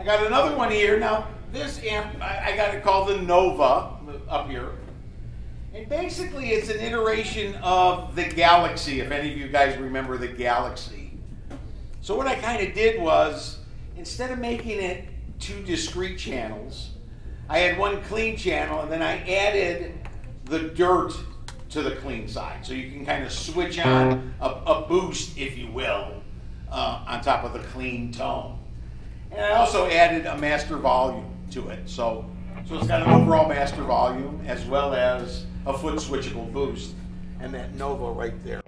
got another one here. Now, this amp, I got it called the Nova up here. And basically, it's an iteration of the Galaxy, if any of you guys remember the Galaxy. So what I kind of did was, instead of making it 2 discrete channels, I had 1 clean channel, and then I added the dirt to the clean side. So you can kind of switch on a boost, if you will, on top of the clean tone. And I also added a master volume to it. So it's got an overall master volume as well as a foot switchable boost. And that Nova right there.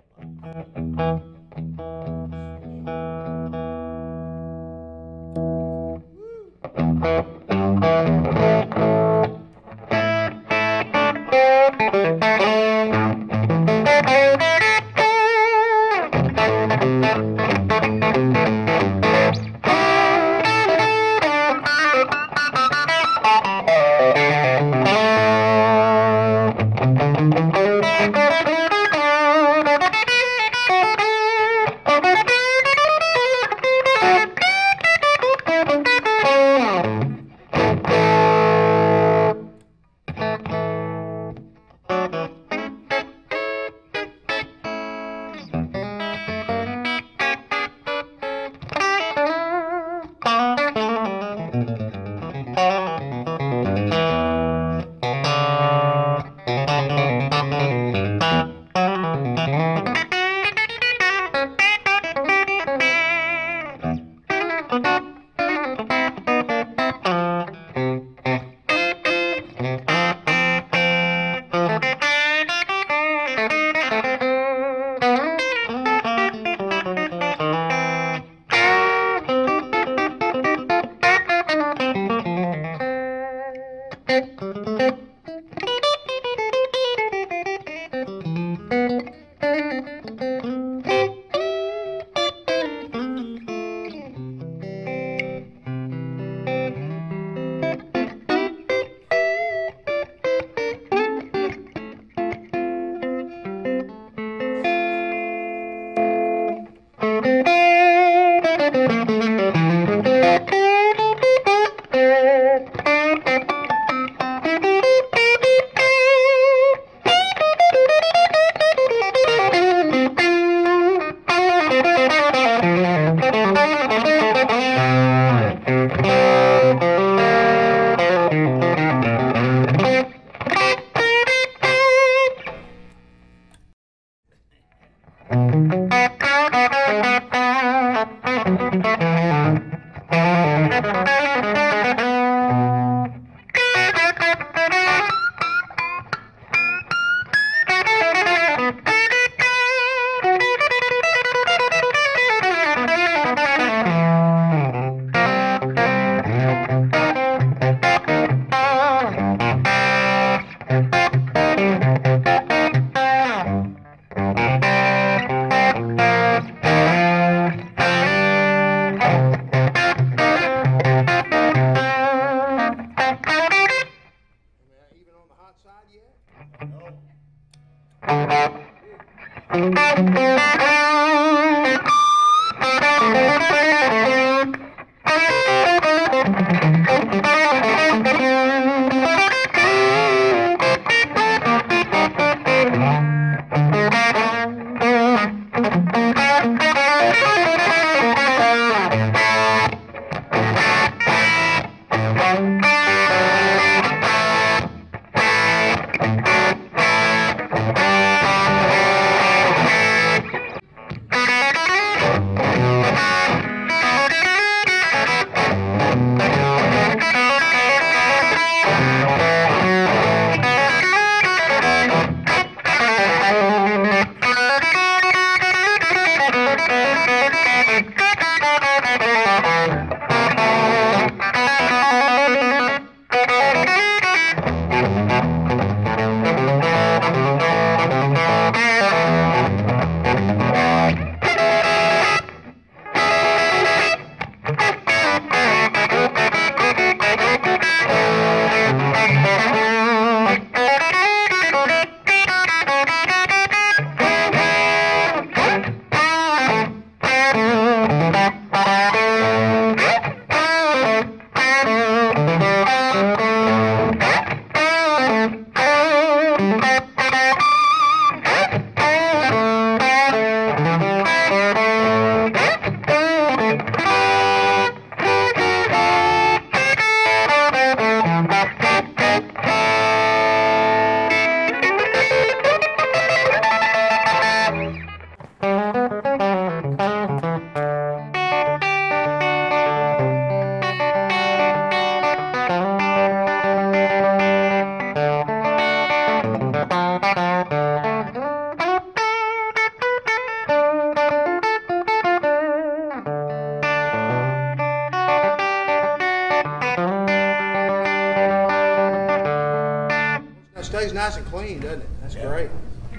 nice and clean, doesn't it? That's great.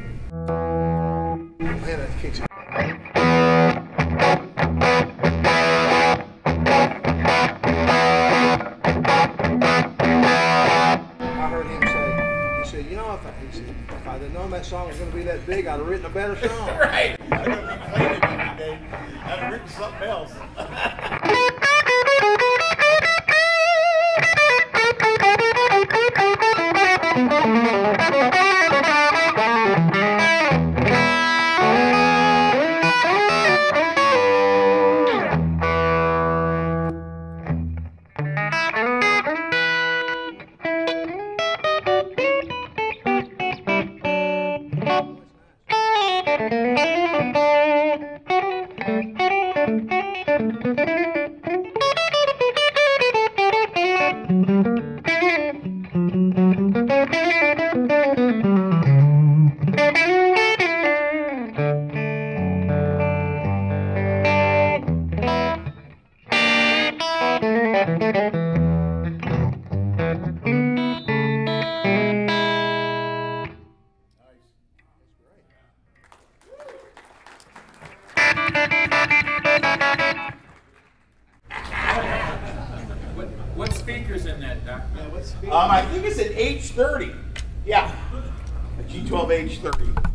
Man, that kicks it. I heard him say, he said, you know, if I'd have known that song was going to be that big, I'd have written a better song. Right. I'm going to be playing it every day. I'd have written something else. What speaker's in that, Doc? I think it's an H30. Yeah, a G12 H30.